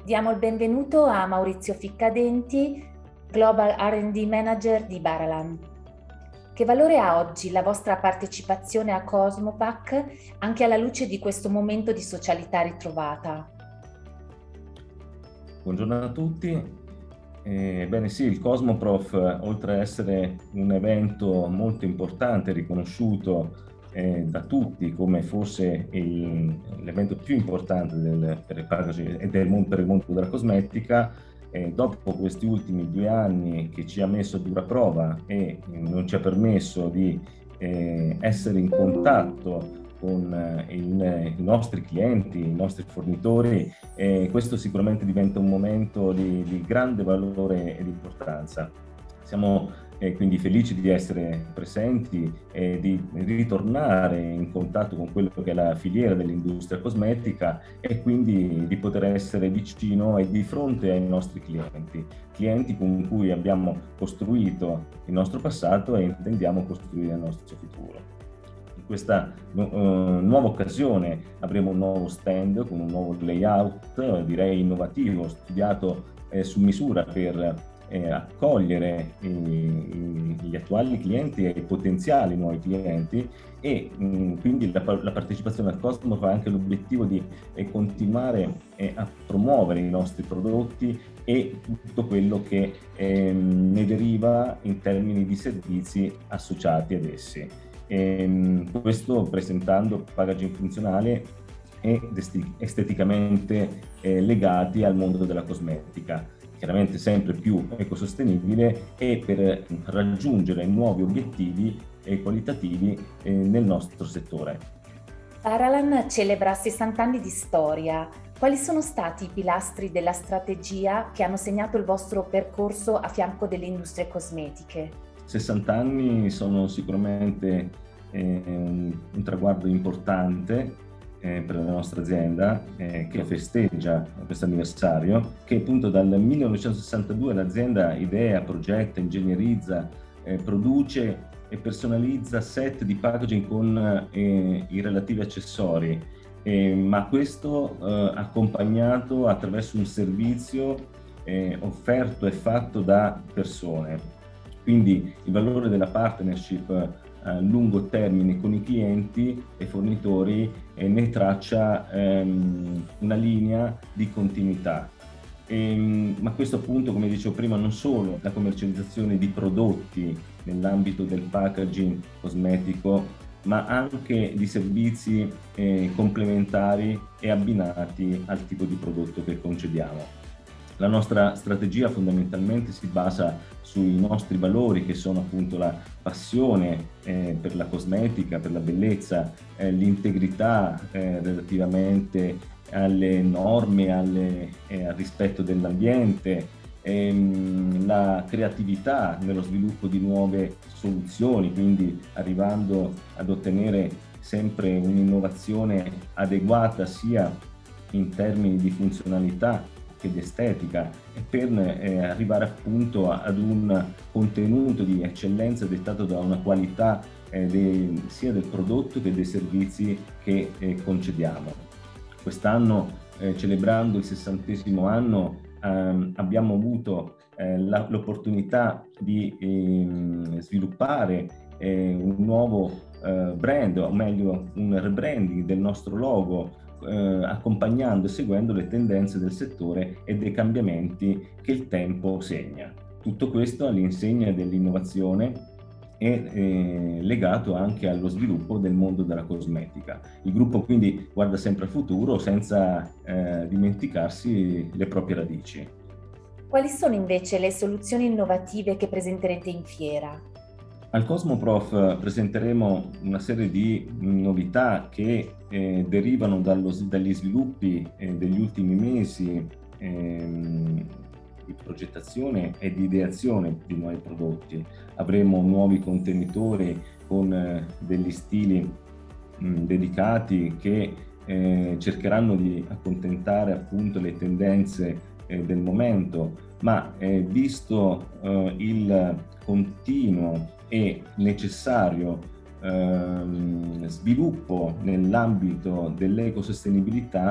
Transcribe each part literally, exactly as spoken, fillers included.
Diamo il benvenuto a Maurizio Ficcadenti, Global R and D Manager di Baralan. Che valore ha oggi la vostra partecipazione a Cosmopac anche alla luce di questo momento di socialità ritrovata? Buongiorno a tutti. Eh, bene sì, il Cosmoprof, oltre a essere un evento molto importante, riconosciuto eh, da tutti come fosse l'evento più importante del, per, il packaging e del, per il mondo della cosmetica, eh, dopo questi ultimi due anni che ci ha messo a dura prova e non ci ha permesso di eh, essere in contatto con eh, il, i nostri clienti, i nostri fornitori, e questo sicuramente diventa un momento di, di grande valore e di importanza. Siamo eh, quindi felici di essere presenti e di ritornare in contatto con quello che è la filiera dell'industria cosmetica e quindi di poter essere vicino e di fronte ai nostri clienti, clienti con cui abbiamo costruito il nostro passato e intendiamo costruire il nostro futuro. In questa uh, nuova occasione avremo un nuovo stand con un nuovo layout, direi innovativo, studiato eh, su misura per eh, accogliere i, gli attuali clienti e i potenziali nuovi clienti e mh, quindi la, la partecipazione al Cosmo ha anche l'obiettivo di eh, continuare eh, a promuovere i nostri prodotti e tutto quello che eh, ne deriva in termini di servizi associati ad essi. E questo presentando packaging funzionale ed esteticamente eh, legati al mondo della cosmetica, chiaramente sempre più ecosostenibile e per raggiungere nuovi obiettivi eh, qualitativi eh, nel nostro settore. Baralan celebra sessanta anni di storia. Quali sono stati i pilastri della strategia che hanno segnato il vostro percorso a fianco delle industrie cosmetiche? sessanta anni sono sicuramente eh, un, un traguardo importante eh, per la nostra azienda eh, che festeggia questo anniversario, che appunto dal millenovecentosessantadue l'azienda idea, progetta, ingegnerizza, eh, produce e personalizza set di packaging con eh, i relativi accessori, eh, ma questo eh, accompagnato attraverso un servizio eh, offerto e fatto da persone. Quindi il valore della partnership a lungo termine con i clienti e fornitori eh, ne traccia ehm, una linea di continuità. E, ma questo appunto, come dicevo prima, non solo la commercializzazione di prodotti nell'ambito del packaging cosmetico, ma anche di servizi eh, complementari e abbinati al tipo di prodotto che concediamo. La nostra strategia fondamentalmente si basa sui nostri valori, che sono appunto la passione eh, per la cosmetica, per la bellezza, eh, l'integrità eh, relativamente alle norme, alle, eh, al rispetto dell'ambiente, ehm, la creatività nello sviluppo di nuove soluzioni, quindi arrivando ad ottenere sempre un'innovazione adeguata sia in termini di funzionalità che di estetica, e per eh, arrivare appunto ad un contenuto di eccellenza dettato da una qualità eh, de, sia del prodotto che dei servizi che eh, concediamo. Quest'anno, eh, celebrando il sessantesimo anno, ehm, abbiamo avuto eh, l'opportunità di eh, sviluppare eh, un nuovo eh, brand, o meglio un rebranding del nostro logo, Eh, accompagnando e seguendo le tendenze del settore e dei cambiamenti che il tempo segna. Tutto questo all'insegna dell'innovazione e eh, legato anche allo sviluppo del mondo della cosmetica. Il gruppo quindi guarda sempre al futuro senza eh, dimenticarsi le proprie radici. Quali sono invece le soluzioni innovative che presenterete in fiera? Al Cosmoprof presenteremo una serie di novità che eh, derivano dallo, dagli sviluppi eh, degli ultimi mesi ehm, di progettazione e di ideazione di nuovi prodotti. Avremo nuovi contenitori con eh, degli stili mh, dedicati che eh, cercheranno di accontentare appunto le tendenze eh, del momento, ma eh, visto eh, il continuo e necessario ehm, sviluppo nell'ambito dell'ecosostenibilità,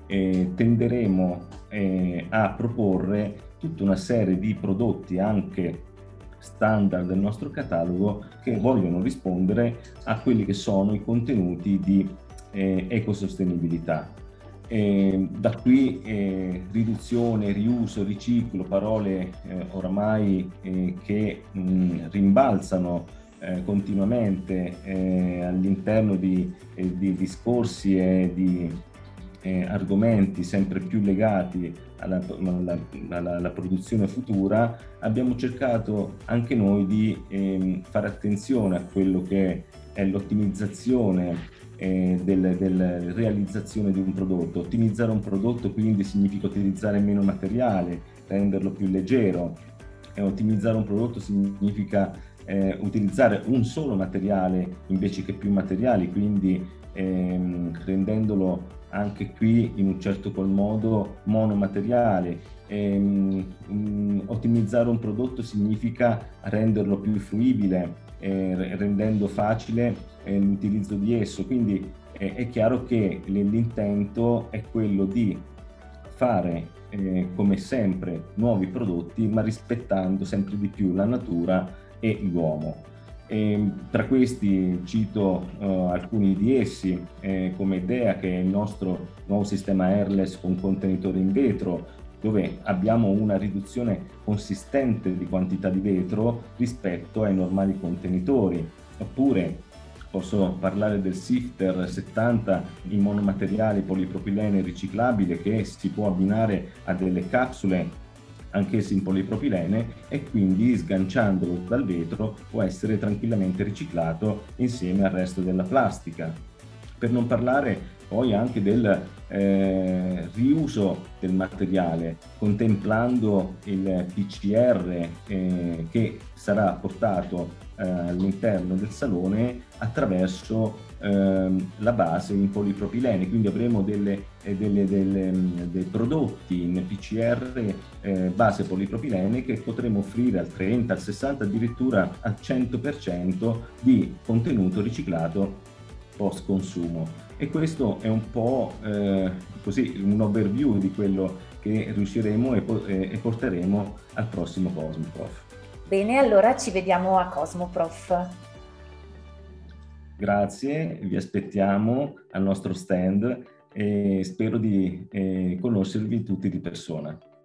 eh, tenderemo eh, a proporre tutta una serie di prodotti anche standard del nostro catalogo che vogliono rispondere a quelli che sono i contenuti di eh, ecosostenibilità. Eh, da qui eh, riduzione, riuso, riciclo, parole eh, oramai eh, che mh, rimbalzano eh, continuamente eh, all'interno di, eh, di discorsi e di eh, argomenti sempre più legati alla, alla, alla, alla produzione futura. Abbiamo cercato anche noi di eh, fare attenzione a quello che è l'ottimizzazione Eh, della del realizzazione di un prodotto. Ottimizzare un prodotto quindi significa utilizzare meno materiale, renderlo più leggero. E ottimizzare un prodotto significa eh, utilizzare un solo materiale invece che più materiali, quindi ehm, rendendolo anche qui in un certo qual modo monomateriale. Ehm, um, ottimizzare un prodotto significa renderlo più fruibile, eh, rendendo facile eh, l'utilizzo di esso. Quindi eh, è chiaro che l'intento è quello di fare eh, come sempre nuovi prodotti, ma rispettando sempre di più la natura e l'uomo. E tra questi cito uh, alcuni di essi, eh, come Dea, che è il nostro nuovo sistema airless con contenitore in vetro, dove abbiamo una riduzione consistente di quantità di vetro rispetto ai normali contenitori. Oppure posso parlare del Sifter settanta in monomateriale polipropilene riciclabile, che si può abbinare a delle capsule anch'esse in polipropilene, e quindi sganciandolo dal vetro può essere tranquillamente riciclato insieme al resto della plastica. Per non parlare poi anche del eh, riuso del materiale, contemplando il P C R eh, che sarà portato eh, all'interno del salone attraverso eh, la base in polipropilene. Quindi avremo delle, eh, delle, delle, dei prodotti in P C R eh, base polipropilene che potremo offrire al trenta, al sessanta, addirittura al cento per cento di contenuto riciclato post consumo. E questo è un po' eh, così un overview di quello che riusciremo e, e porteremo al prossimo Cosmoprof. Bene, allora ci vediamo a Cosmoprof. Grazie, vi aspettiamo al nostro stand e spero di eh, conoscervi tutti di persona.